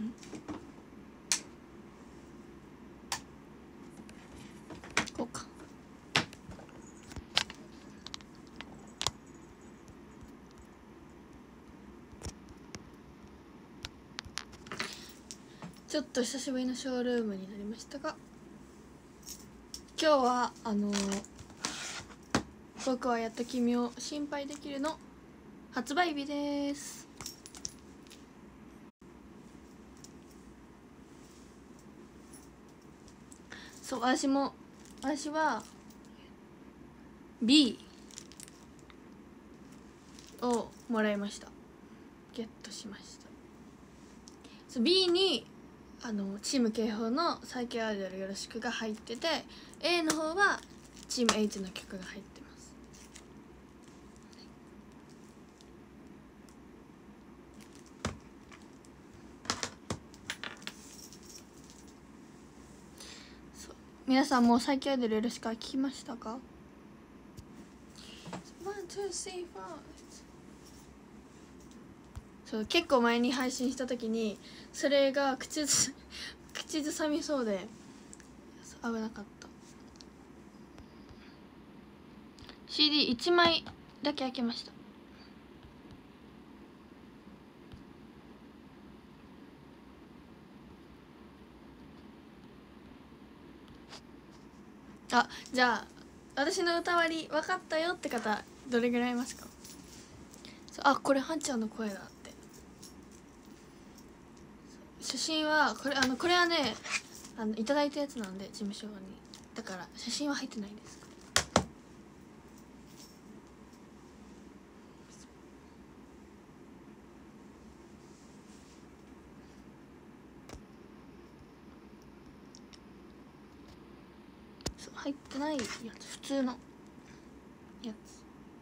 こうか。ちょっと久しぶりのショールームになりましたが、今日は僕はやっと君を心配できるの発売日です。そう、私は B をもらいました。ゲットしました。そう、 B にチーム警報の最強アイドルよろしくが入ってて、 A の方はチーム H の曲が入ってます。そう、皆さんも最強アイドルよろしくは聞きましたか？ One, two, three, four。 そう、結構前に配信した時にそれが口ずさみそうで危なかった。 CD1 枚だけ開けました。あ、じゃあ私の歌割り分かったよって方どれぐらいいますか？あ、これはんちゃんの声だって。写真はこれこれはねいただいたやつなんで、事務所に。だから写真は入ってないです。そう、入ってないやつ、普通のやつ。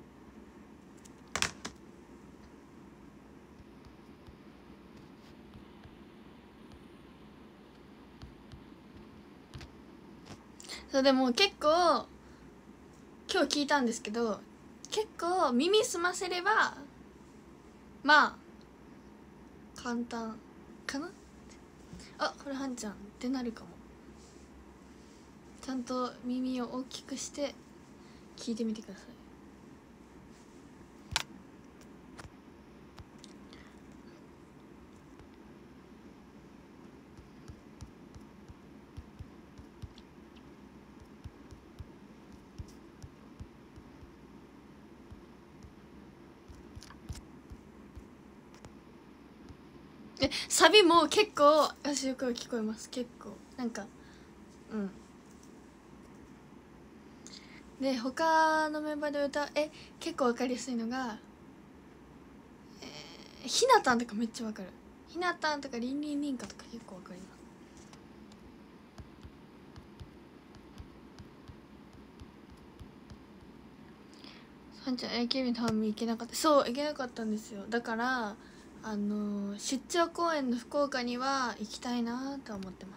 そう、でも結構今日聞いたんですけど、結構耳澄ませればまあ簡単かな。あ、これはんちゃんってなるかも。ちゃんと耳を大きくして聞いてみてください。サビも結構私よく聞こえます。結構なんかで、他のメンバーで歌結構分かりやすいのがひなたんとかめっちゃ分かる。ひなたんとかりんりんりんかとか結構分かります。はんちゃん AKB のファンミ行けなかった。そう、行けなかったんですよ。だから出張公演の福岡には行きたいなとは思ってます。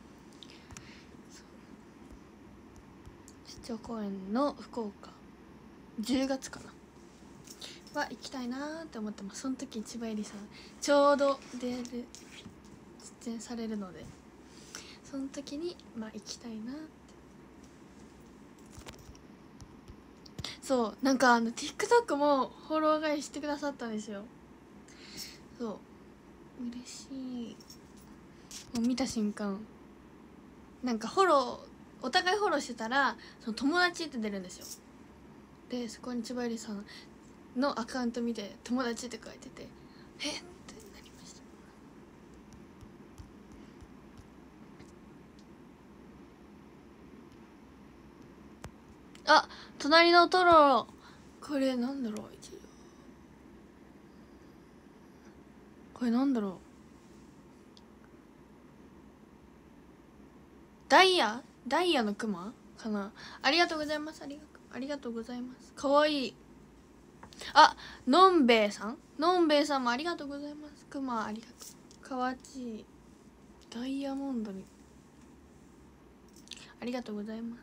出張公演の福岡10月かなは行きたいなって思ってます。その時千葉絵里さんちょうど出演されるので、その時に行きたいなって。そう、なんかTikTok もフォロー返してくださったんですよ。そう嬉しい。もう見た瞬間なんかお互いフォローしてたらその友達って出るんですよ。でそこに千葉絵里さんのアカウント見て友達って書いてて、えってなりました。あ、隣のトロロ、これなんだろう、これなんだろう、ダイヤのクマかな。ありがとうございます。ありがとうございます。かわいい。あ、のんべえさんもありがとうございます。クマありがとう。かわちい。ダイヤモンドにありがとうございます。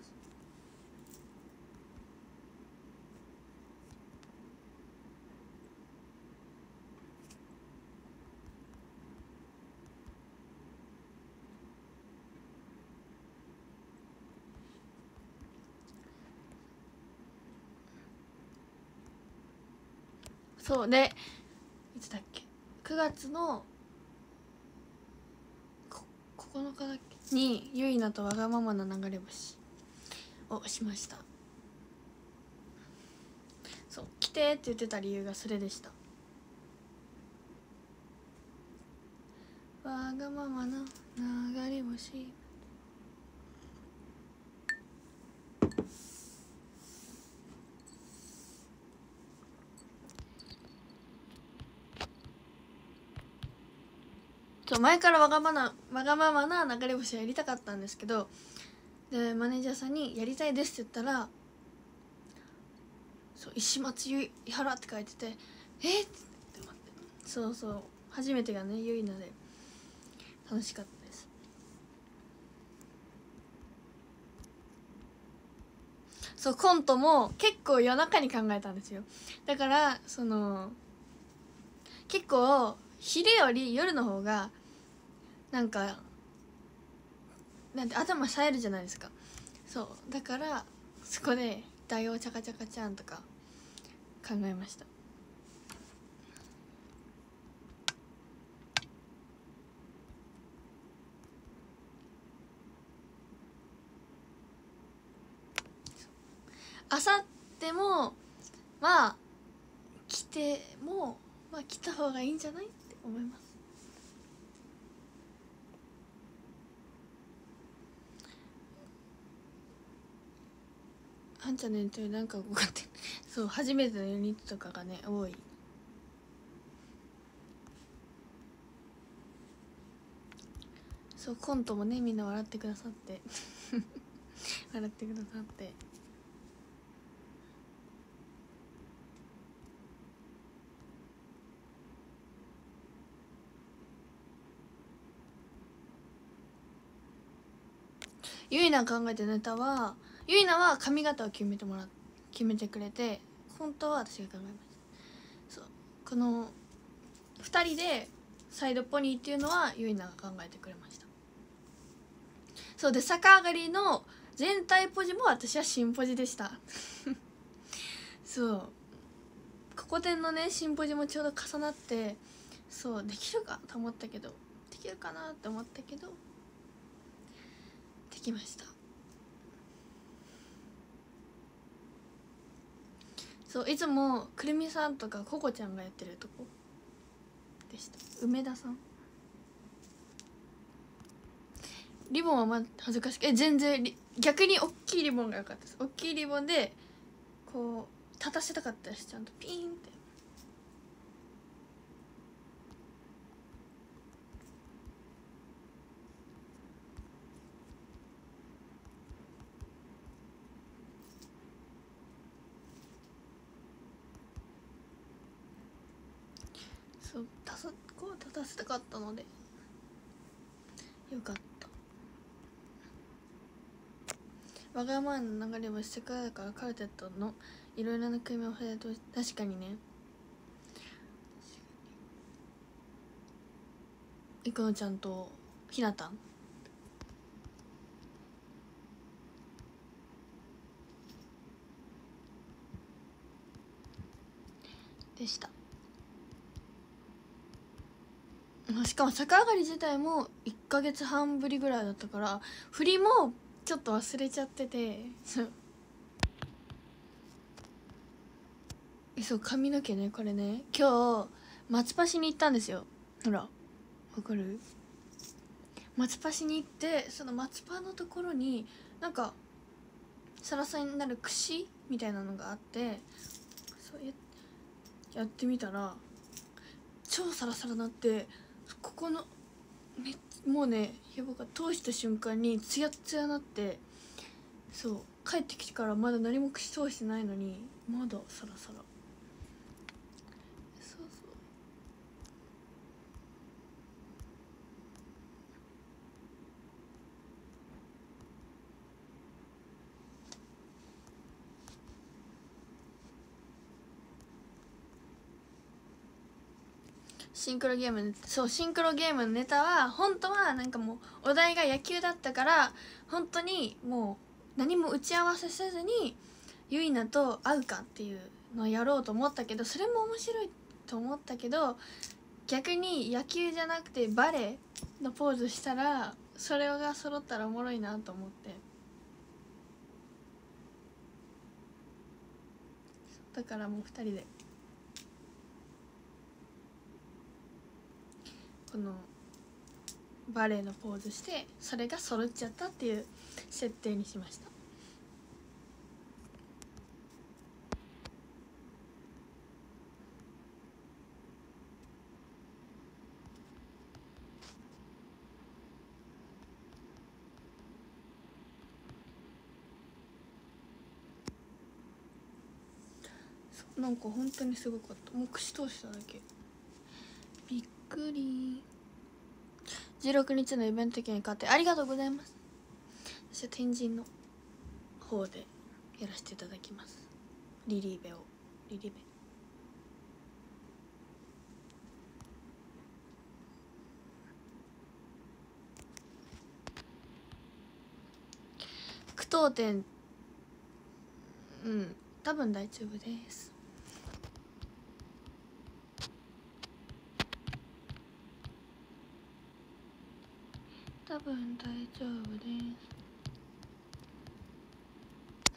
そうで、いつだっけ、9月の9日だっけにゆいなとわがままな流れ星をしました。そう来てって言ってた理由がそれでした。わがままな流れ星。そう前からわがままな流れ星をやりたかったんですけど、でマネージャーさんに「やりたいです」って言ったら「そう石松ゆいはら」って書いてて「えっ?」って思って、そうそう初めてがねゆいなで楽しかったです。そうコントも結構夜中に考えたんですよ。だからその結構昼より夜の方がなんかなんて頭冴えるじゃないですか。そうだからそこで「大王チャカチャカちゃん」とか考えました。あさってもまあ来てもまあ来た方がいいんじゃないって思います。あんちゃんの言ってるなんか動かってそう初めてのユニットとかがね多い。そうコントもねみんな笑ってくださって笑ってくださって、ゆいな考えたネタはゆいなは髪型を決めてくれて、本当は私が考えました。そうこの2人でサイドポニーっていうのはゆいなが考えてくれました。そうで逆上がりの全体ポジも私は新ポジでしたそうここでのね新ポジもちょうど重なってそうできるかと思ったけどできるかなって思ったけどできました。そういつもくるみさんとかここちゃんがやってるとこでした。梅田さんリボンはまあ恥ずかしく全然逆に大きいリボンが良かったです。大きいリボンでこう立たせたかったしちゃんとピーンって。そうこう立たせたかったのでよかった。わがままの流れはしてからだからカルテットのいろいろな組み合わせと確かにね。いくのちゃんとひなたんでした。しかも逆上がり自体も1ヶ月半ぶりぐらいだったから振りもちょっと忘れちゃっててそう髪の毛ねこれね今日松橋に行ったんですよ。ほらわかる？松橋に行ってその松葉のところになんかサラサラになる櫛みたいなのがあってそうやってみたら超サラサラになってここのもうねやばか通した瞬間にツヤツヤなって、そう帰ってきてからまだ何も口通してないのにまだサラサラ。そうそうシンクロゲームのネタは本当はなんかもうお題が野球だったから本当にもう何も打ち合わせせずにゆいなと会うかっていうのやろうと思ったけど、それも面白いと思ったけど、逆に野球じゃなくてバレエのポーズしたらそれが揃ったらおもろいなと思って、だからもう2人でこのバレエのポーズしてそれが揃っちゃったっていう設定にしました。なんか本当にすごかった。もう串通しただけびっくり。16日のイベント券に買ってありがとうございます。私は天神の方でやらせていただきます。リリーベをリリベ句読点、多分大丈夫です。多分大丈夫です。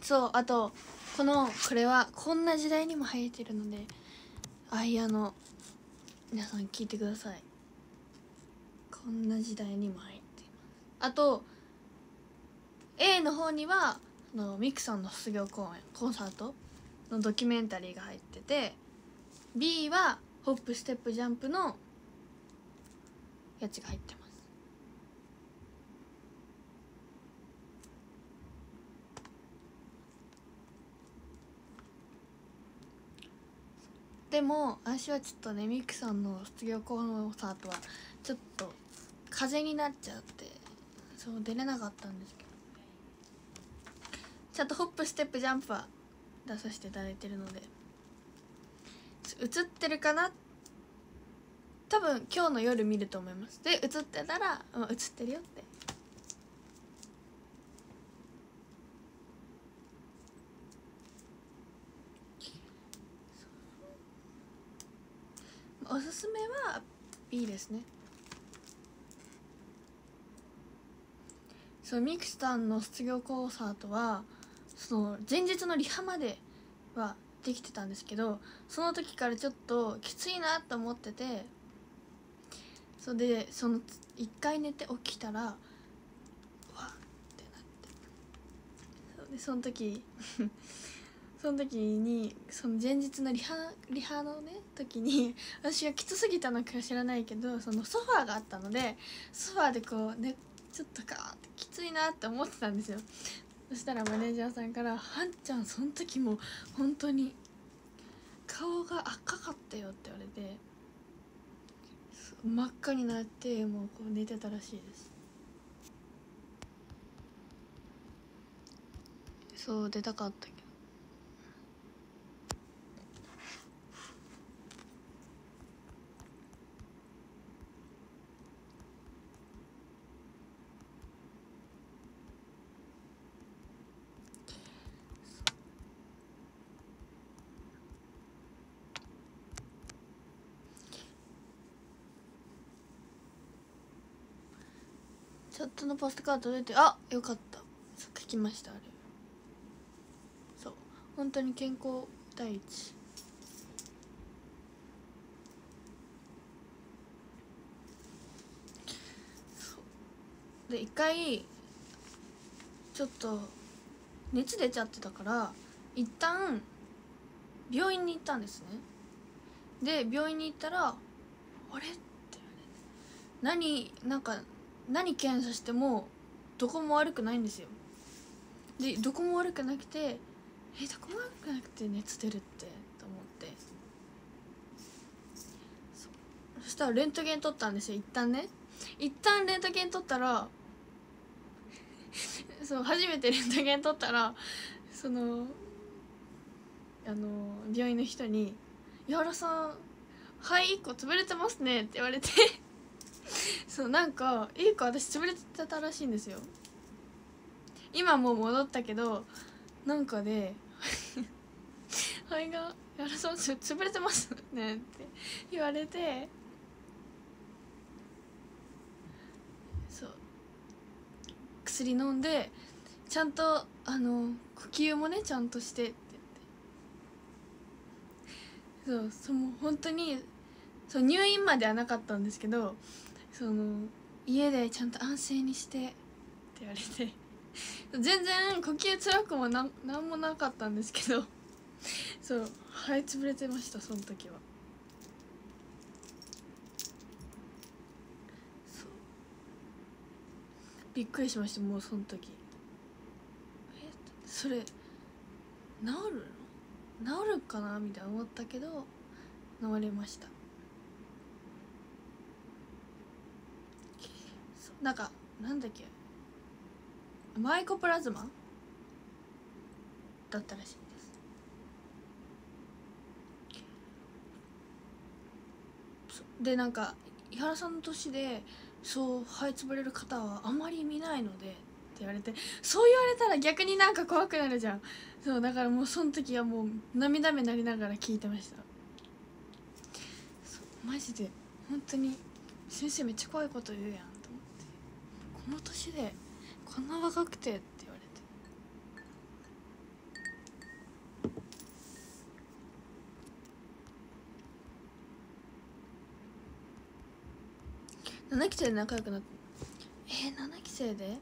そう、あとこれはこんな時代にも入ってるので、アイアの皆さん聞いてください。こんな時代にも入っています。あと A の方にはミクさんの卒業公演コンサートのドキュメンタリーが入ってて、 B はホップステップジャンプのやつが入ってます。でも私はちょっとね、ミクさんの卒業コンサートはちょっと風邪になっちゃって、そう出れなかったんですけど、ちゃんとホップステップジャンプは出させていただいてるので、映ってるかな、多分今日の夜見ると思います。で映ってたら、映ってるよって。おすすめは B ですね。そう、ミクさんの卒業コンサートはその前日のリハまではできてたんですけど、その時からちょっときついなと思ってて、それで1回寝て起きたらわってなって、その時その時にその前日のリハのね時に、私がきつすぎたのか知らないけど、そのソファーがあったので、ソファーでこうねちょっとガーってきついなって思ってたんですよ。そしたらマネージャーさんから「はんちゃんその時も本当に顔が赤かったよ」って言われて、真っ赤になってもうこう寝てたらしいです。そう出たかったけど、チャットのポストカード出て、あ、よかった、書きました。あれそう、本当に健康第一。で一回ちょっと熱出ちゃってたから一旦病院に行ったんですね。で病院に行ったら「あれ?」って言われて、何検査してもどこも悪くないんですよ。でどこも悪くなくて、どこも悪くなくて熱出るってと思って、そしたらレントゲン取ったんですよ。一旦レントゲン取ったらそう初めてレントゲン取ったら、病院の人に「矢原さん肺1個潰れてますね」って言われてそうなんか1個私潰れてたらしいんですよ。今もう戻ったけど、なんかで肺が 「やるそう潰れてますね」って言われて、そう薬飲んでちゃんと呼吸もねちゃんとしてって言って、そうもう本当にそう入院まではなかったんですけど、家でちゃんと安静にしてって言われて全然呼吸辛くもなんもなかったんですけどそう肺潰れてましたその時は。そうびっくりしました。もうその時それ治るの治るかなみたいな思ったけど治りました。なんかなんだっけマイコプラズマだったらしいです。でなんか伊原さんの年でそう肺潰れる方はあまり見ないのでって言われて、そう言われたら逆になんか怖くなるじゃん。そうだからもうその時はもう涙目なりながら聞いてました。そうマジで本当に先生めっちゃ怖いこと言うやんと思って、この年でこんな若くてって言われて。7期生で仲良くなって7期生で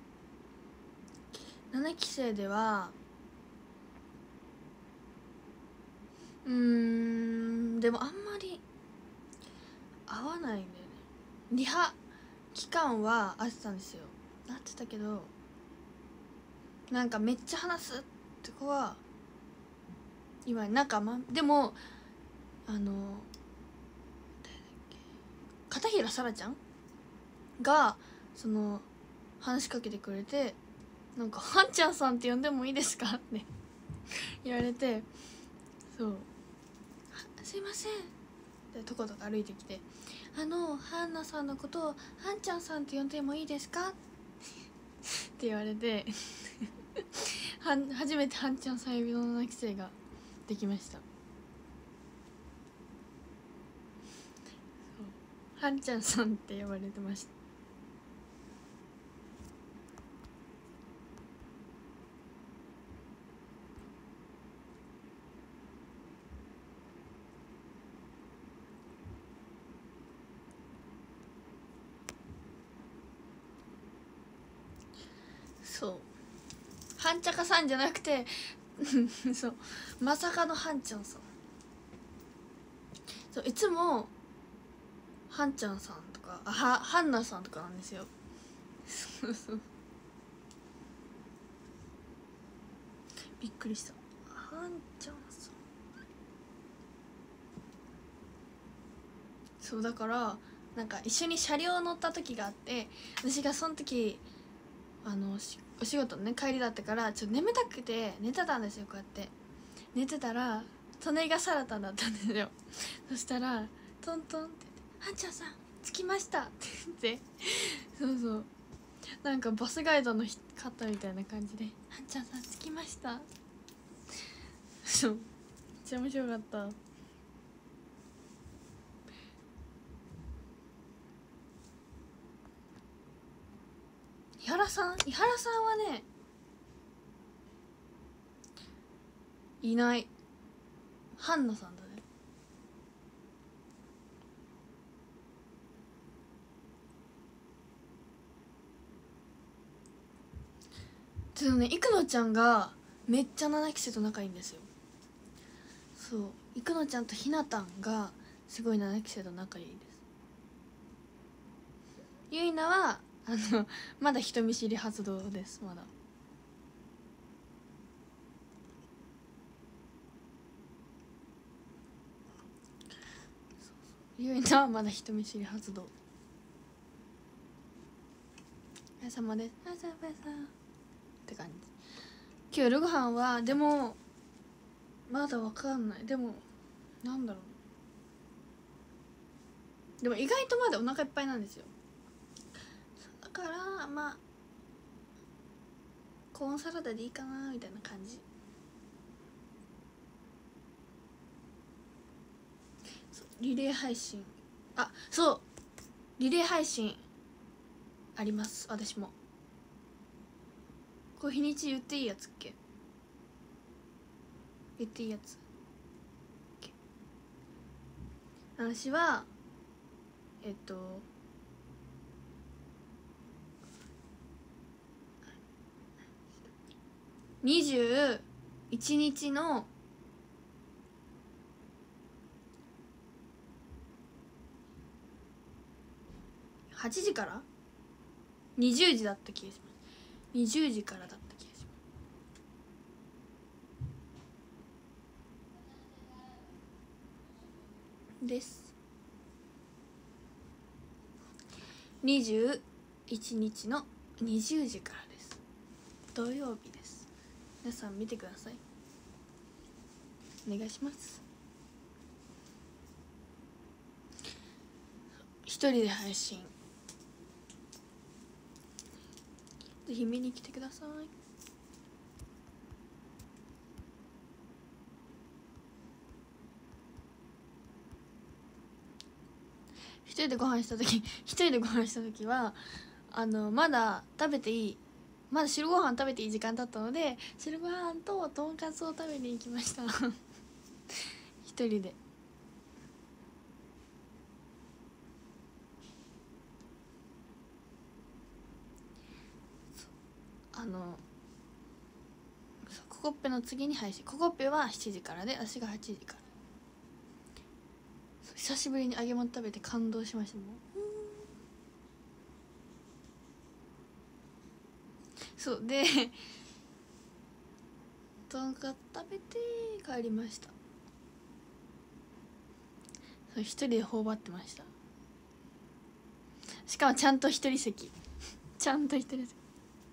7期生ではでもあんまり合わないんだよね。リハ期間は合ってたんですよ、合ってたけどなんかめっちゃ話すって子は今仲間でも誰だっけ片平さらちゃんが話しかけてくれて、なんか「はんちゃんさんって呼んでもいいですか?」って言われて、そう「すいません」ってとことか歩いてきて「ハンナさんのことをはんちゃんさんって呼んでもいいですか?」って言われて初めてはんちゃんさん呼びの7期生ができました。はんちゃんさんって呼ばれてました。そうはんちゃかさんじゃなくてそうまさかのはんちゃんさん。そういつもはんちゃんさんとかはんなさんとかなんですよ。そうそうびっくりした。はんちゃんさん。そうだからなんか一緒に車両乗った時があって、私がその時お仕事のね帰りだったからちょっと眠たくて寝てたんですよ。こうやって寝てたら隣がサラタンだったんですよ。そしたらトントンって「はんちゃんさん着きました」って言ってそうそうなんかバスガイドの方みたいな感じで「はんちゃんさん着きました」そうめっちゃ面白かった。伊原さんはねいない。ハンナさんだね。でもね生野ちゃんがめっちゃ7期生と仲いいんですよ。そう生野ちゃんとひなたんがすごい7期生と仲いいです。ゆいなはまだ人見知り発動です。まだゆいなはまだ人見知り発動。お疲れ様です。お疲れ様って感じ。今日夜ご飯はでもまだわかんない。でもなんだろう、でも意外とまだお腹いっぱいなんですよ。だからまあコーンサラダでいいかなみたいな感じ。 リレー配信、あ、そうリレー配信あります。私もこれ日にち言っていいやつっけ？言っていいやつ。私は21日の8時から20時だった気がします。20時からだった気がしますです。21日の20時からです。土曜日です。皆さん見てください。お願いします。一人で配信ぜひ見に来てください。一人でご飯した時はまだ食べていい、まだ白ご飯食べていい時間だったので、白ご飯ととんかつを食べに行きました一人で。ココッペの次に配信、ココッペは7時からで、私が8時から。久しぶりに揚げ物食べて感動しましたもん。そうでとんかつ食べて帰りました。そう一人で頬張ってました。しかもちゃんと一人席ちゃんと一人席。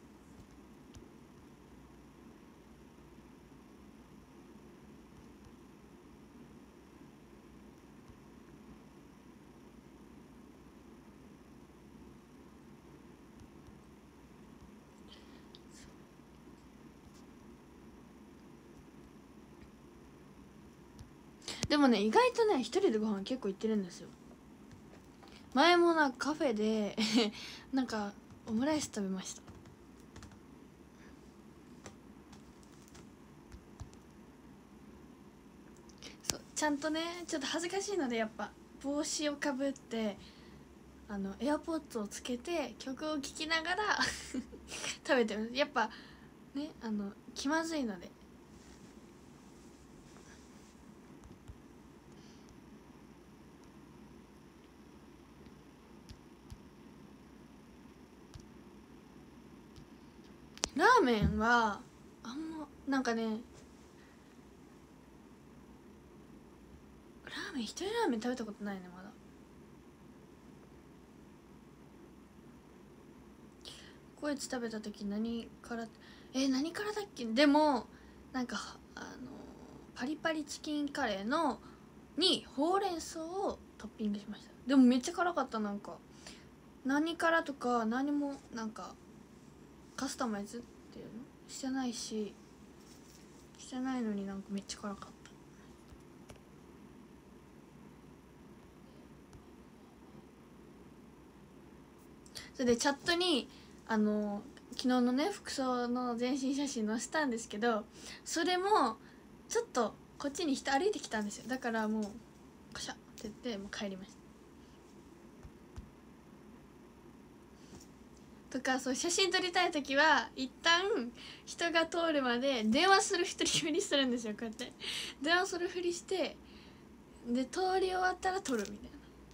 でもね、意外とね一人でご飯結構行ってるんですよ。前もなんかカフェでなんかオムライス食べました。そうちゃんとね、ちょっと恥ずかしいのでやっぱ帽子をかぶってエアポッツをつけて曲を聴きながら食べてます。やっぱね気まずいので。ラーメンはあんまなんかね、ラーメン一人ラーメン食べたことないねまだ。コイツ食べた時何からだっけ。でもなんかパリパリチキンカレーのにほうれん草をトッピングしました。でもめっちゃ辛かった。なんか何からとか何もなんかカスタマイズっていうのしてないし、してないのになんかめっちゃ辛かった。それでチャットに昨日のね服装の全身写真載せたんですけど、それもちょっとこっちに人歩いてきたんですよ。だからもうカシャって言ってもう帰りました。とか、そう写真撮りたい時は一旦人が通るまで電話するふりするんですよ。こうやって電話するふりして、で通り終わったら撮るみたいな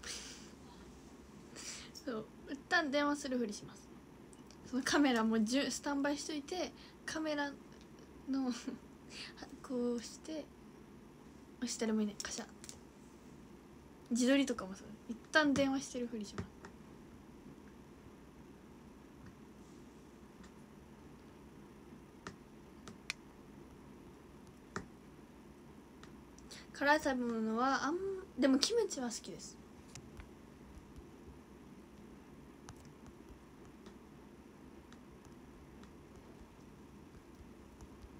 そう一旦電話するふりします。そのカメラもスタンバイしといて、カメラのこうして押したらもいいね、カシャって自撮りとかもそう、一旦電話してるふりします。辛い食べ物はでもキムチは好きです。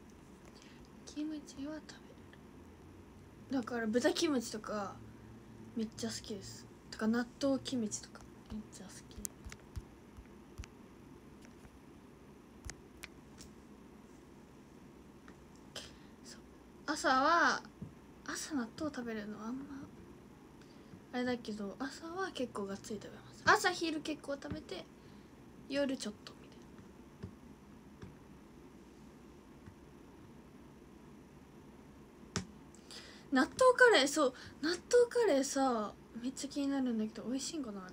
キムチは食べれる。だから豚キムチとかめっちゃ好きです。とか納豆キムチとかめっちゃ好き。そう、朝納豆食べるのあんまあれだけど、朝は結構がっつり食べます。朝昼結構食べて夜ちょっとみたいな。納豆カレー、そう、納豆カレーさめっちゃ気になるんだけど、美味しいんかなあれ。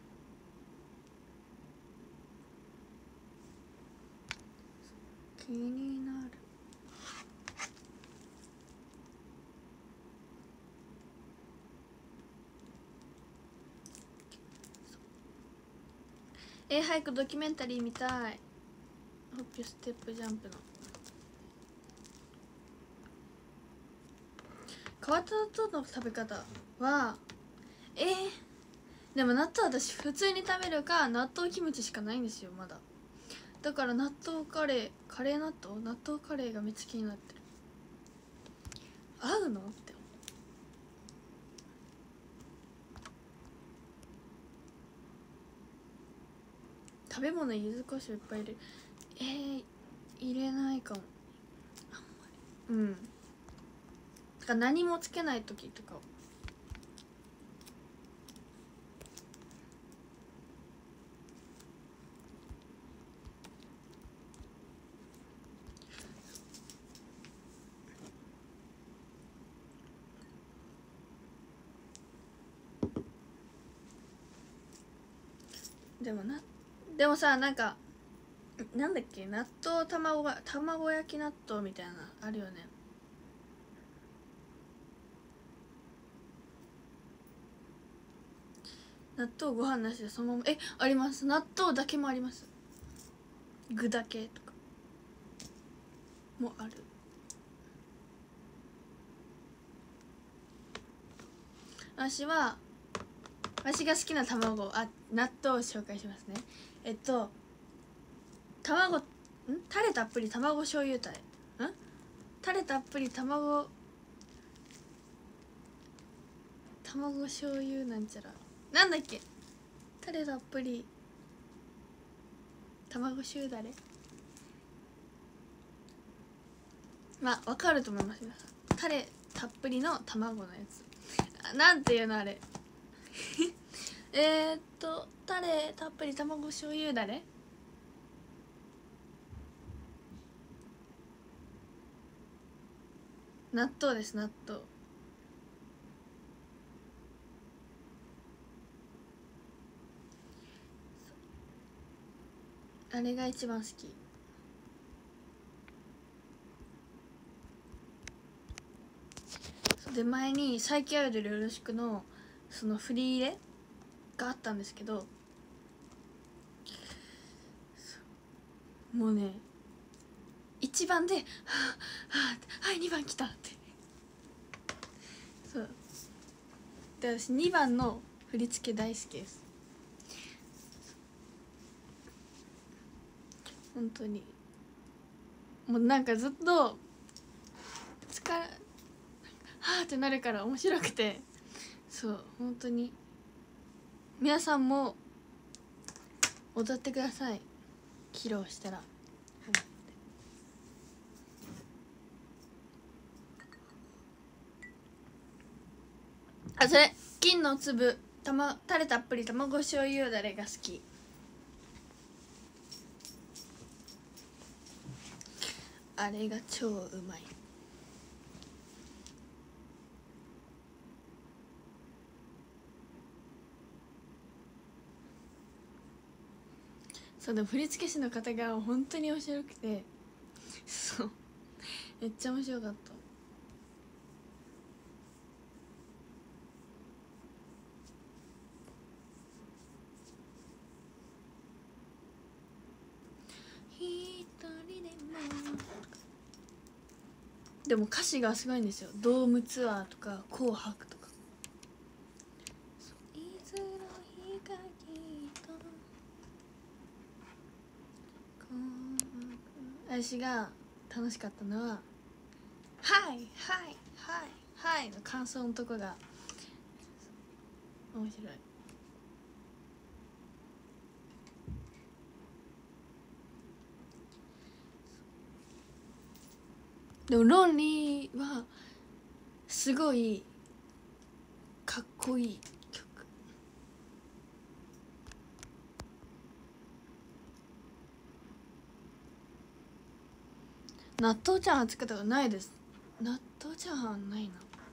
気になる。早くドキュメンタリー見たい。ホッピュステップジャンプの変わった納豆の食べ方はでも納豆私普通に食べるか納豆キムチしかないんですよまだ。だから納豆カレーカレー納豆カレーがめっちゃ気になってる。合うのって食べ物柚子胡椒いっぱい入れる。入れないかもあんまり。うん、だから何もつけない時とか。でもさ、なんかなんだっけ、納豆卵焼き納豆みたいなあるよね。納豆ご飯なしでそのままあります。納豆だけもあります。具だけとかもある。私が好きな卵、納豆を紹介しますね。タレたっぷり卵醤油タレタレたっぷり卵醤油なんちゃらなんだっけ、タレたっぷり卵醤油だれ、まあわかると思いますよ。タレたっぷりの卵のやつなんていうのあれタレたっぷり卵醤油だれ、納豆です。納豆あれが一番好き。で前に「最強アイドルよろしく」のその振り入れがあったんですけど、もうね1番で「はあはい2番来た」ってそうで、私2番の振り付け大好きです。本当にもうなんかずっとはあってなるから面白くて、そう本当に皆さんも踊ってください。披露したらそれ金の粒タレたっぷり卵醤油だれが好き。あれが超うまい。そうでも振付師の方が本当に面白くて、そうめっちゃ面白かった。でも歌詞がすごいんですよ。ドームツアーとか紅白とか。私が楽しかったのは「はいはいはいはい」の感想のとこが面白い。でもロンリーはすごいかっこいい曲。納豆チャーハン作ったことないです。納豆チャーハンないな。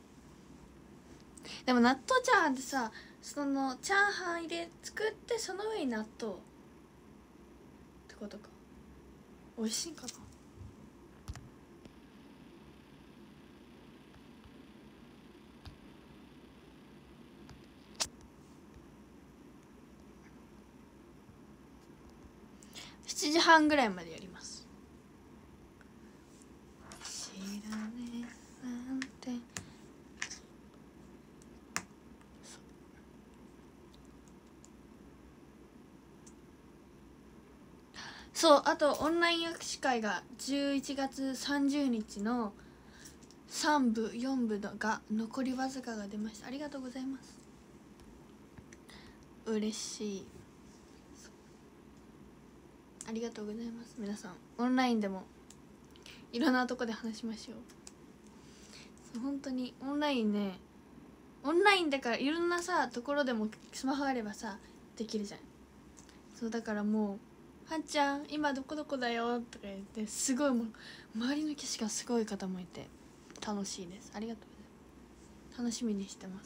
でも納豆チャーハンってさ、そのチャーハン入れ作ってその上に納豆ってことか。美味しいんかな。7時半ぐらいまでやります。知らねえなんて。そう、あとオンライン握手会が11月30日の3部4部が残りわずかが出ました。ありがとうございます。嬉しい。ありがとうございます。皆さんオンラインでもいろんなとこで話しましょう。そう本当にオンラインね、オンラインだからいろんなさところでもスマホあればさできるじゃん。そうだからもう「はんちゃん今どこどこだよ」とか言って、すごいもう周りの景色がすごい方もいて楽しいです。ありがとうございます。楽しみにしてます。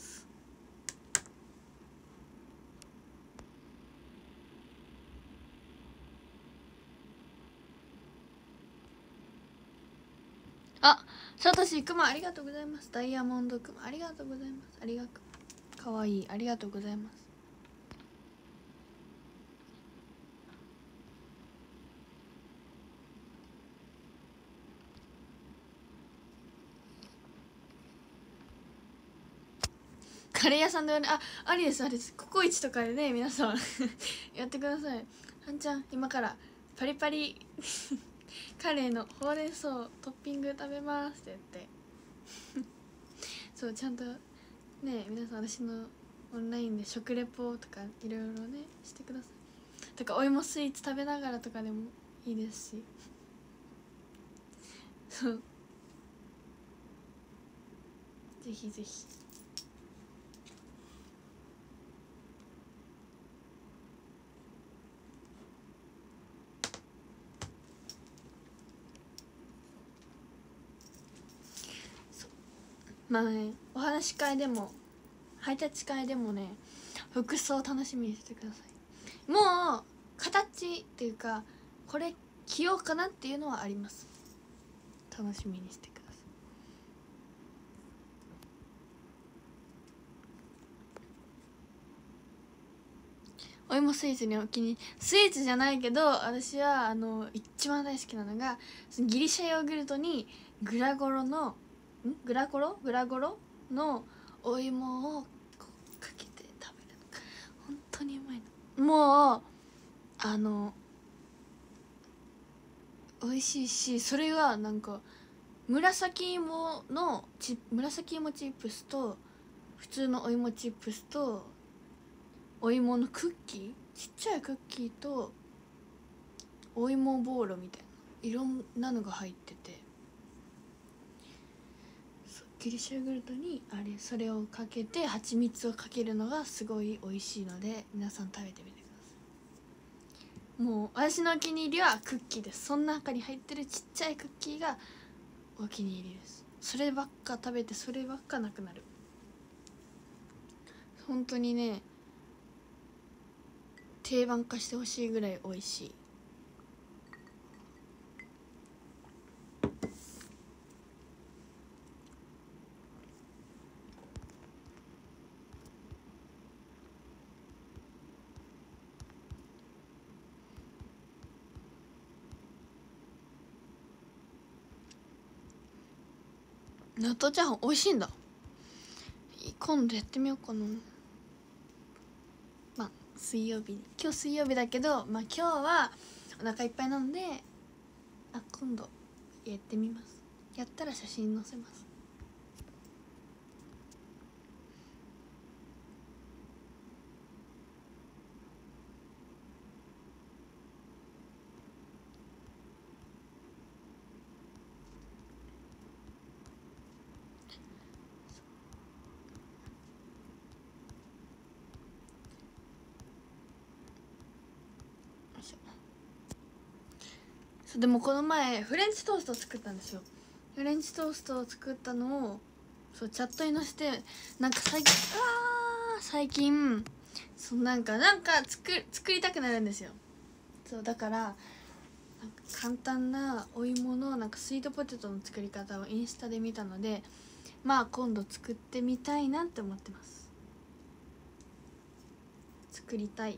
あ、サトシくまありがとうございます。ダイヤモンドくまありがとうございます。ありがとう、かわいい、ありがとうございます。カレー屋さんでありです、ありです。ココイチとかでね皆さんやってください。はんちゃん今からパリパリカレーのほうれん草トッピング食べますって言ってそうちゃんとね皆さん私のオンラインで食レポとかいろいろねしてください。とかお芋スイーツ食べながらとかでもいいですし、そうぜひぜひ。まあね、お話し会でもハイタッチ会でもね服装楽しみにしてください。もう形っていうかこれ着ようかなっていうのはあります。楽しみにしてください。お芋スイーツにお気に入り、スイーツじゃないけど私は一番大好きなのがギリシャヨーグルトにグラゴロのお芋をこうかけて食べるの本当にうまいの。もう美味しいし、それがなんか紫芋チップスと普通のお芋チップスとお芋のクッキー、ちっちゃいクッキーとお芋ボーロみたいないろんなのが入ってて、ギリシャヨーグルトにそれをかけて蜂蜜をかけるのがすごい美味しいので皆さん食べてみてください。もう私のお気に入りはクッキーです。その中に入ってるちっちゃいクッキーがお気に入りです。そればっか食べてそればっかなくなる。本当にね定番化してほしいぐらい美味しい。納豆チャーハン美味しいんだ。今度やってみようかな。まあ水曜日に、今日水曜日だけど、まあ今日はお腹いっぱいなので今度やってみます。やったら写真載せます。 でもこの前フレンチトーストを作ったんですよ。フレンチトーストを作ったのをチャットに載せて、なんか最近なんか作りたくなるんですよ。そうだからなんか簡単なお芋のなんかスイートポテトの作り方をインスタで見たので、まあ今度作ってみたいなって思ってます。作りたい。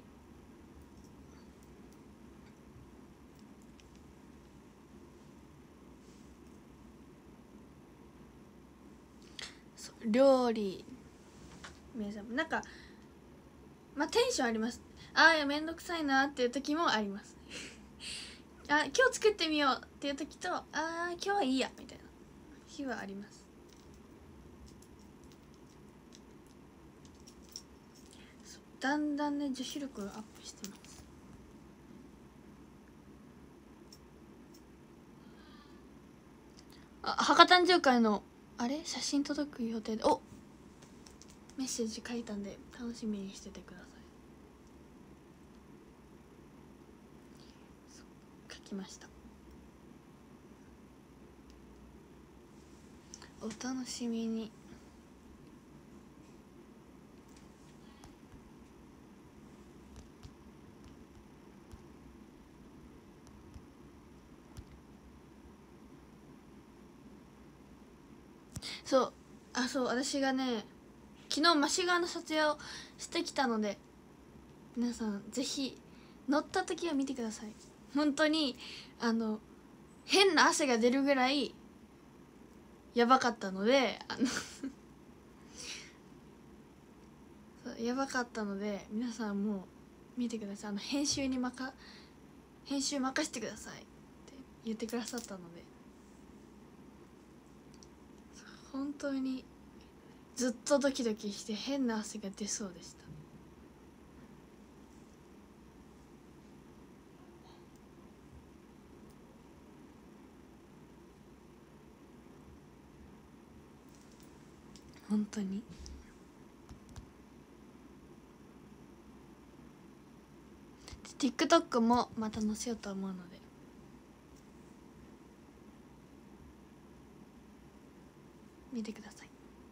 料理皆さんなんかまあテンションあります。いやめんどくさいなっていう時もあります今日作ってみようっていう時と今日はいいやみたいな日はあります。だんだんね女子力がアップしてます。博誕生会の写真届く予定でメッセージ書いたんで楽しみにしててください。書きました。お楽しみに。私がね昨日マシガーの撮影をしてきたので、皆さんぜひ乗った時は見てください。本当に変な汗が出るぐらいやばかったのでやばかったので皆さんも見てください。編集任せてくださいって言ってくださったので、本当にずっとドキドキして変な汗が出そうでした。本当にTikTok もまた載せようと思うので見てください。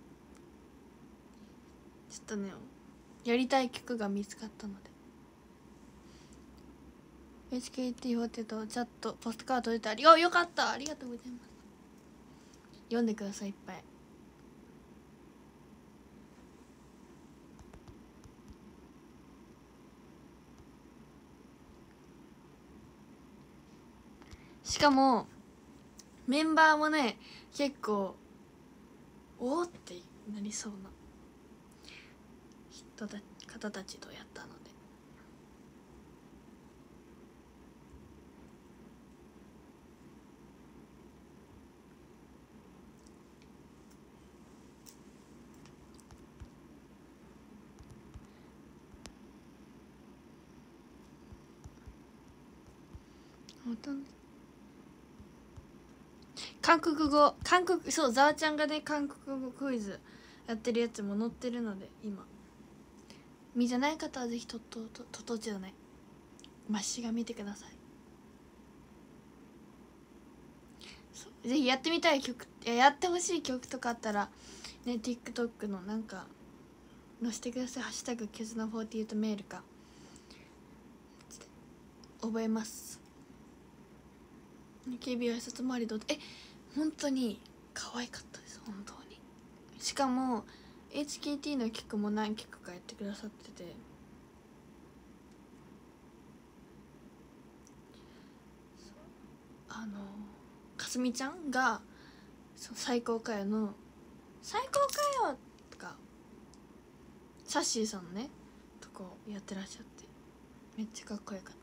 ちょっとねやりたい曲が見つかったので HKT48 チャットポストカード出てよかった、ありがとうございます。読んでくださいいっぱい。しかもメンバーもね結構おーってなりそうな方たちとやったので、そうざわちゃんがね韓国語クイズやってるやつも載ってるので、今見じゃない方はぜひとじゃないマッシが見てください。ぜひやってみたい曲やってほしい曲とかあったらね TikTok のなんか載せてください。ハッシュタグキズナ48メールか覚えます。KB は挨拶回り本当に可愛かったです。本当に。しかも HKT の曲も何曲かやってくださってて、かすみちゃんが最高かよの最高かよとかサッシーさんのねとこやってらっしゃってめっちゃかっこよかった。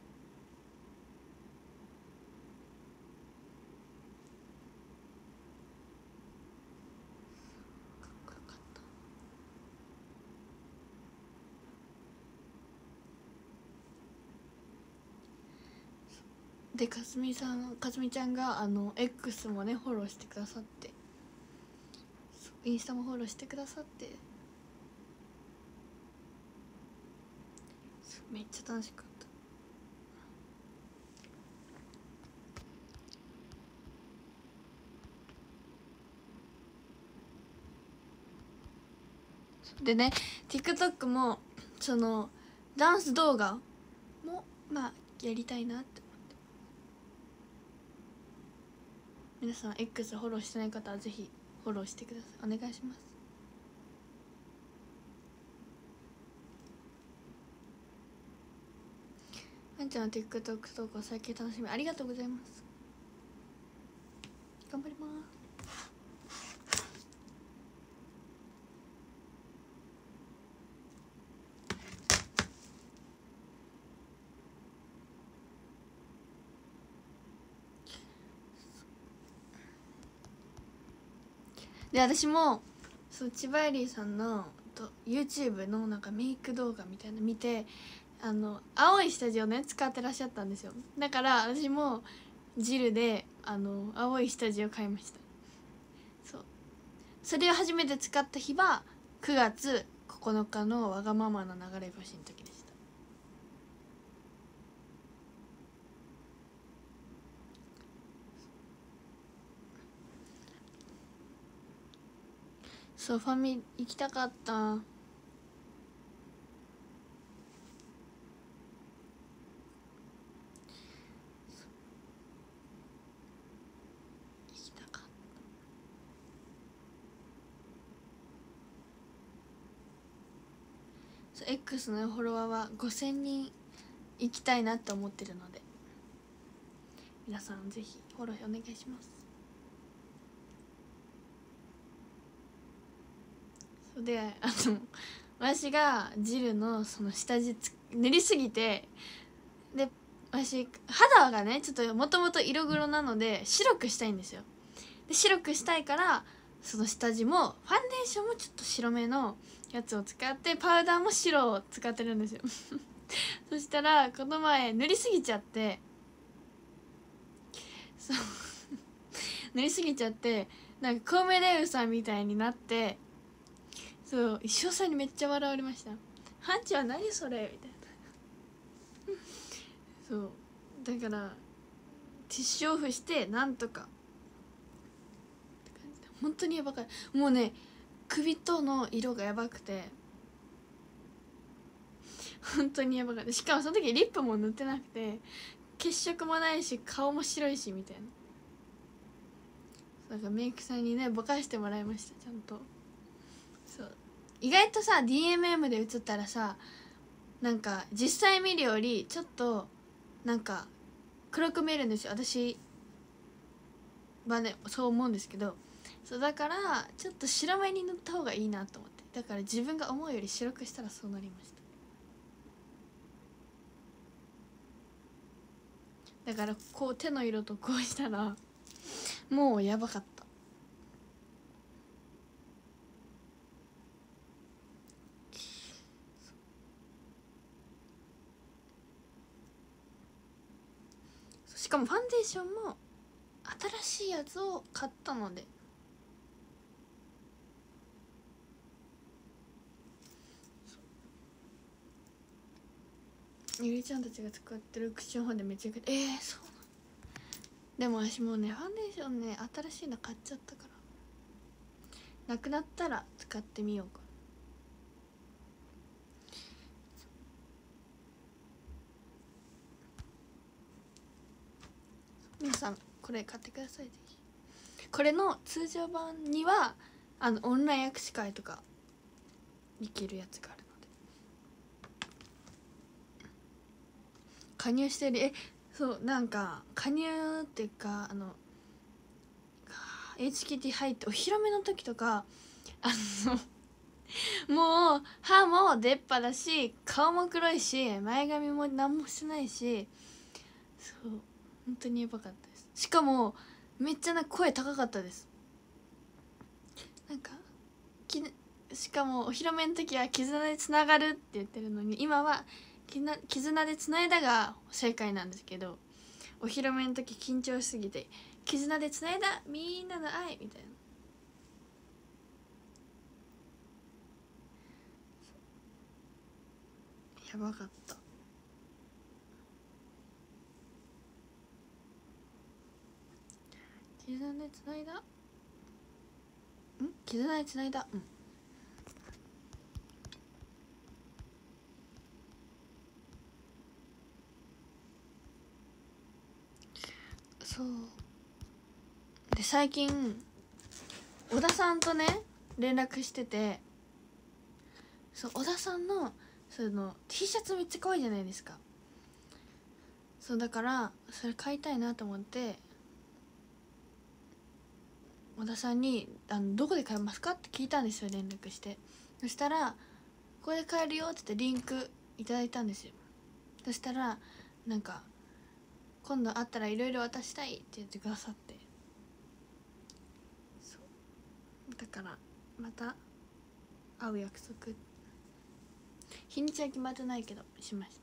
でかすみちゃんがX もねフォローしてくださって、インスタもフォローしてくださって、めっちゃ楽しかった。 でね TikTok もそのダンス動画もまあやりたいなって思って、皆さん X フォローしてない方はぜひフォローしてください。お願いします。あんちゃんの TikTok 投稿最近楽しみ、ありがとうございます。頑張ります。で私もそう千葉エリーさんのYouTube のなんかメイク動画みたいなの見て、青い下地をね使ってらっしゃったんですよ。だから私もジルで青い下地を買いました。それを初めて使った日は9月9日のわがままの流れ星の時でした。そうファミ行きたかった。行きたかった。そう X のフォロワーは5000人行きたいなって思ってるので、皆さんぜひフォローお願いします。で私がジルのその下地塗りすぎて、で私肌がねちょっともともと色黒なので白くしたいんですよ。で白くしたいからその下地もファンデーションもちょっと白めのやつを使って、パウダーも白を使ってるんですよそしたらこの前塗りすぎちゃって、そう塗りすぎちゃってなんかコウメ太夫さんみたいになって、そう一生さんにめっちゃ笑われました。ハンチは何それみたいなそうだからティッシュオフしてなんとか、本当にやばかった。もうね首との色がやばくて本当にやばかった。しかもその時リップも塗ってなくて血色もないし顔も白いしみたいな、なんかメイクさんにねぼかしてもらいましたちゃんと。そう意外とさ DMM で写ったらさなんか実際見るよりちょっとなんか黒く見えるんですよ私はね、そう思うんですけど、そうだからちょっと白目に塗った方がいいなと思って、だから自分が思うより白くしたらそうなりました。だからこう手の色とこうしたらもうやばかった。しかもファンデーションも新しいやつを買ったので、ゆりちゃんたちが使ってるクッションファンデめっちゃそうなの。でも私もうねファンデーションね新しいの買っちゃったから、なくなったら使ってみようか。皆さんこれ買ってくださいぜひ。これの通常版にはオンライン握手会とか行けるやつがあるので加入してる。そうなんか加入っていうかHKT 入ってお披露目の時とかもう歯も出っ歯だし顔も黒いし前髪も何もしてないし、そう本当にやばかったです。しかもめっちゃ声高かったです。なんかしかもお披露目の時は絆でつながるって言ってるのに、今は絆でつないだが正解なんですけど、お披露目の時緊張しすぎて絆でつないだみんなの愛みたいな、やばかった。絆でつないだ絆でつないだそうで、最近小田さんとね連絡してて、そう小田さんのその T シャツめっちゃ可愛いじゃないですか。そうだからそれ買いたいなと思って小田さんにどこで買えますかって聞いたんですよ、連絡して。そしたらこれで買えるよって言ってリンクいただいたんですよ。そしたらなんか今度会ったらいろいろ渡したいって言ってくださって、そうだからまた会う約束、日にちは決まってないけどしました。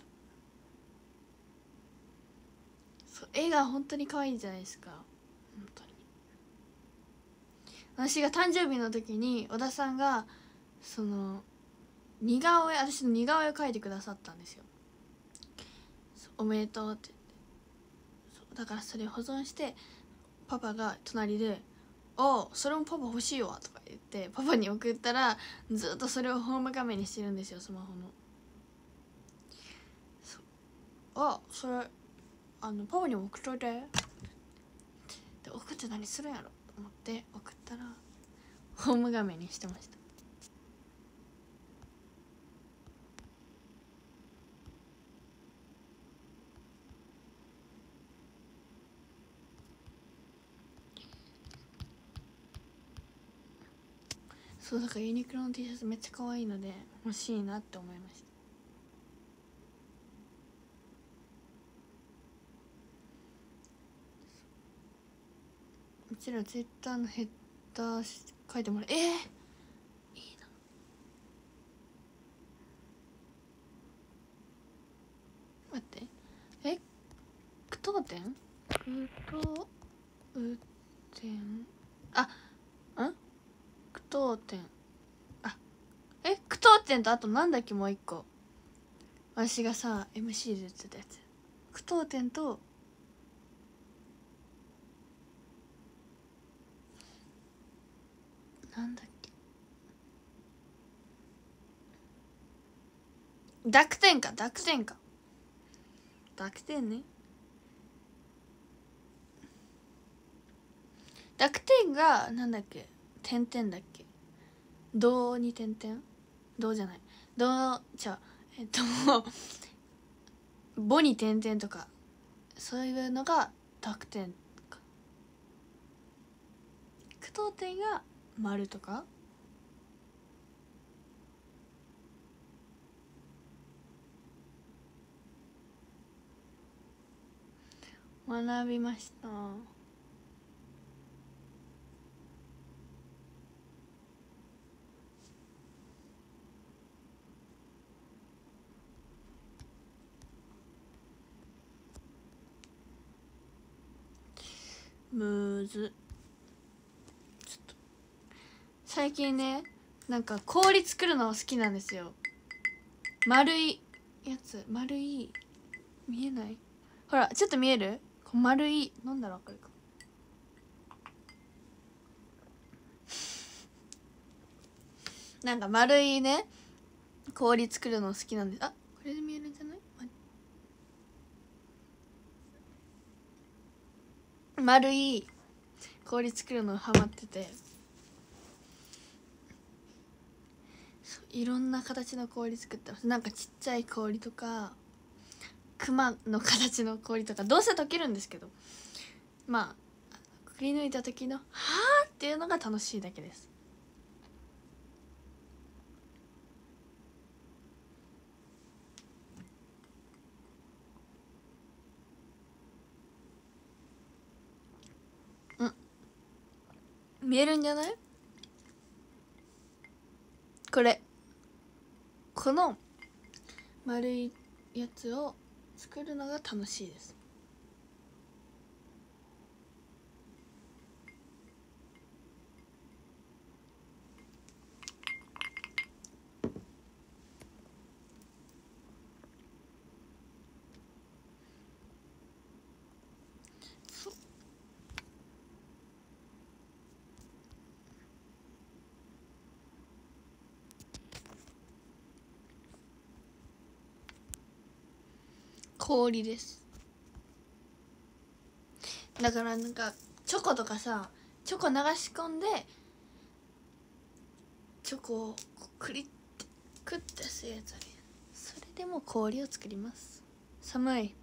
そう絵が本当に可愛いじゃないですか。本当に私が誕生日の時に小田さんがその私の似顔絵を描いてくださったんですよ。おめでとうって言って、そうだからそれを保存して、パパが隣で「おうそれもパパ欲しいわ」とか言ってパパに送ったら、ずっとそれをホーム画面にしてるんですよ、スマホの。そう、あ、それパパにも送っといてで、送って何するんやろと思って送ったらホーム画面にしてました。そうだからユニクロの T シャツめっちゃ可愛いので欲しいなって思いました。うちらツイッターのヘッダー書いてもらえ、いいな。待って、句読点あ、句読点、句読点とあとなんだっけ、もう一個私がさ MC で言ってたやつ、句読点となんだっけ、濁点ね、濁点がなんだっけ、点々だっけ、銅に点々、銅じゃない、銅じゃ母に点々とかそういうのが濁点か。句読点が丸とか。学びました。むずちょっと最近ね、なんか氷作るの好きなんですよ。丸いやつ、丸い、見えない、ほらちょっと見える、丸い、飲んだら分かるか。なんか丸いね氷作るの好きなんです。あ、これで見えるんじゃない、丸い氷作るのハマってて、いろんな形の氷作ってます。なんかちっちゃい氷とか熊の形の氷とか、どうせ溶けるんですけど、まあくり抜いた時のはーっていうのが楽しいだけです。見えるんじゃない、この丸いやつを作るのが楽しいです。氷です。 だからなんかチョコとかさ、チョコ流し込んでチョコをクリッてクッてするやつある。それでも氷を作ります。寒い。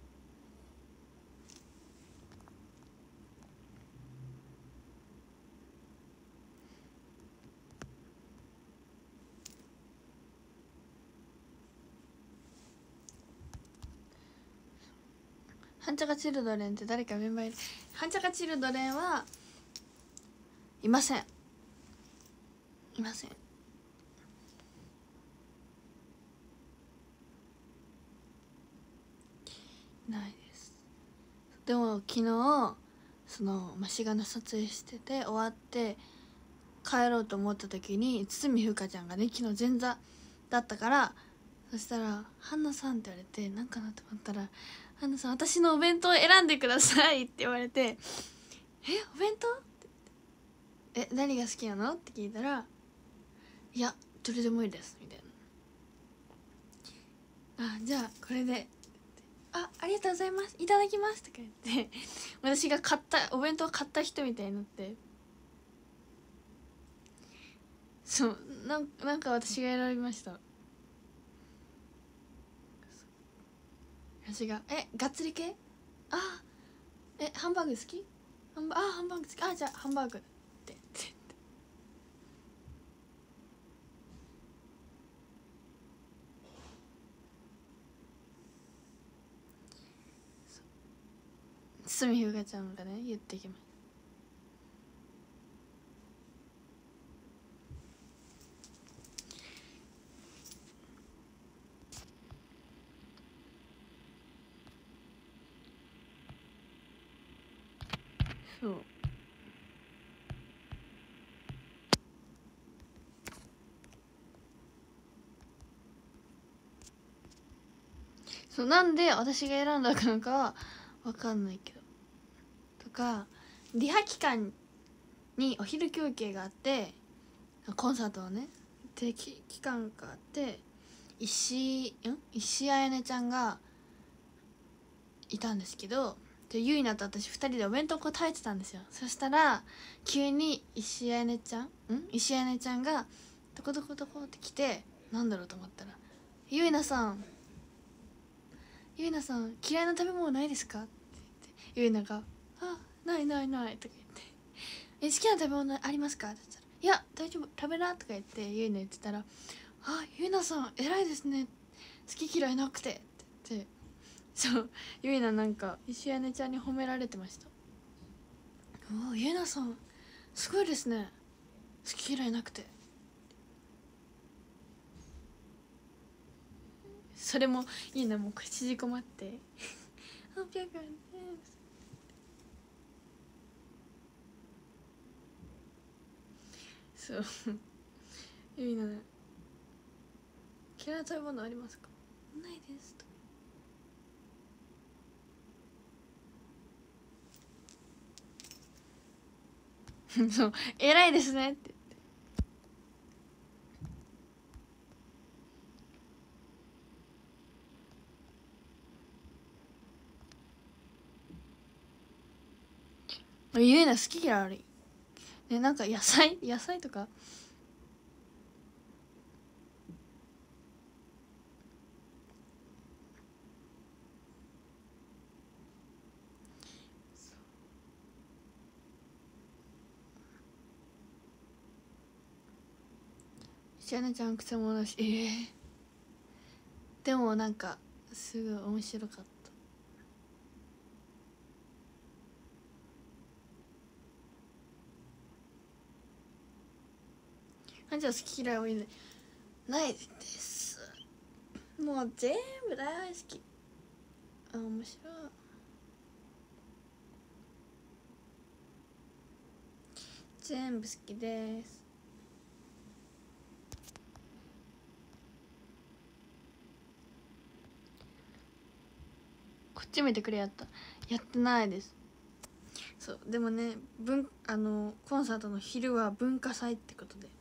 ハンチャカチルドレンって誰かメンバーいる？ハンチャカチルドレンはいません、いません。ないです。でも昨日その滋賀の撮影してて終わって帰ろうと思った時に堤ふかちゃんがね、昨日前座だったから、そしたら「ハンナさん」って言われて、なんかなと思ったら「ハンナさん私のお弁当を選んでください」って言われて「え、お弁当？」って「え、何が好きなの？」って聞いたら「いや、どれでもいいです」みたいな。「あ、じゃあこれで、ありがとうございます、いただきます」とか言って私が買ったお弁当を買った人みたいになって、そうなんか私が選びました。私ががっつり系、ハンバーグ好き、ハンバーグ好き、じゃあハンバーグって堤ひうかちゃんがね言ってきました。そうそう、なんで私が選んだのかは分かんないけど、とかリハ期間にお昼休憩があって、コンサートをねで期間があって、石井彩音ちゃんがいたんですけど、でゆいなと私2人でお弁当を食べてたんですよ。そしたら急に石井彩音ちゃんがどこどこどこって来て、なんだろうと思ったら「ゆいなさん嫌いな食べ物ないですか？」って言って、ゆいながないないない」とか言って「好きな食べ物ありますか？」って言ったら「いや大丈夫、食べな」とか言ってゆいな言ってたらゆいなさん偉いですね、好き嫌いなくて」って言って、そうゆいななんか石屋根ちゃんに褒められてました。ゆいなさんすごいですね、好き嫌いなくて。それもいいな、もう縮こまって800円ですそういいな、嫌いな食べ物ありますか？ないですと。そう偉いですねって言うな、好き嫌い悪いね。なんか野菜とかしあなちゃんくせ者だし、でもなんかすごい面白かった。じゃあ好き嫌い多いね。ないです、もう全部大好き。面白い。全部好きです。こっち見てくれやってないです。そうでもね、コンサートの昼は文化祭ってことで、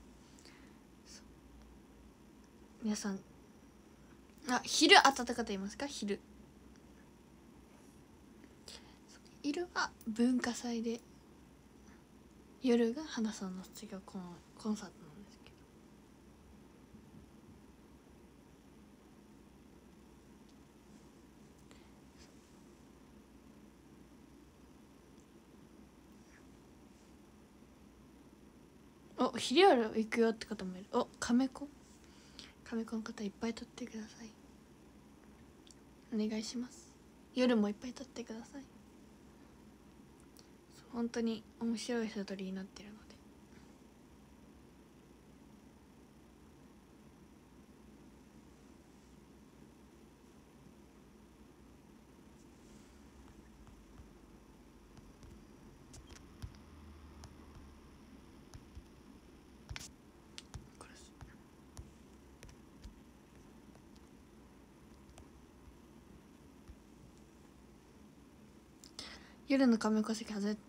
皆さん昼当たった方いますか？昼昼は文化祭で、夜が花さんの卒業コンサートなんですけど。お、昼夜行くよって方もいる。お、カメコの方いっぱい撮ってください。お願いします。夜もいっぱい撮ってください。本当に面白い人撮りになってるので。夜のカメコ席外れた。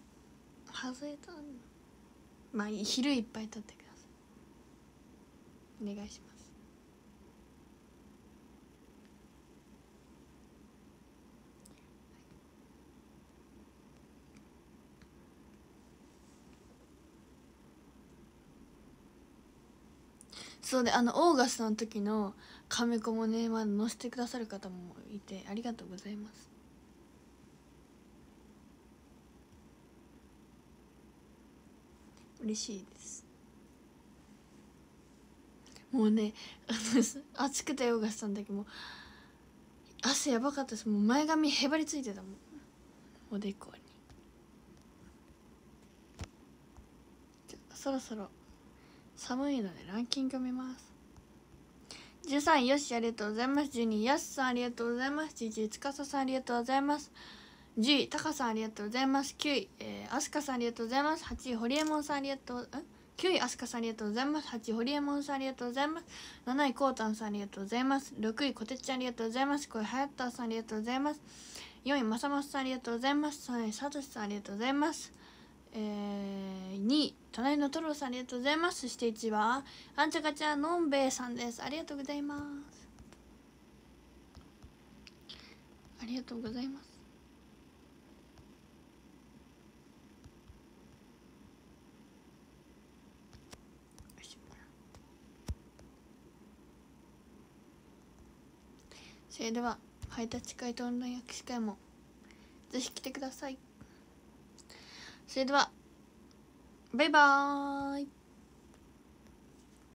まあ昼いっぱい撮ってください。お願いします。そうで、オーガストの時のカメコもね、まだ載せてくださる方もいて、ありがとうございます。嬉しいです。もうね、暑くてオーガストの時も汗やばかったです。もう前髪へばりついてたもん、おでこに。そろそろ寒いのでランキング見ます。13位よしありがとうございます。12位やすさんありがとうございます。11位つかささんありがとうございます。10位たかさんありがとうございます。9位あすかさんありがとうございます。8位ほりえもんさんありがとう9位あすかさんありがとうございます。8位ほりえもんさんありがとうございます。7位こうたんさんありがとうございます。6位こてっちゃんありがとうございます。5位はやったさんありがとうございます。4位まさまさんありがとうございます。3位さとしさんありがとうございます。2位隣のトロさんありがとうございます。そして1位はあんちゃかちゃんのんべえさんです。ありがとうございます。ありがとうございます。それではハイタッチ会とオンライン握手会もぜひ来てください。それではバイバーイ。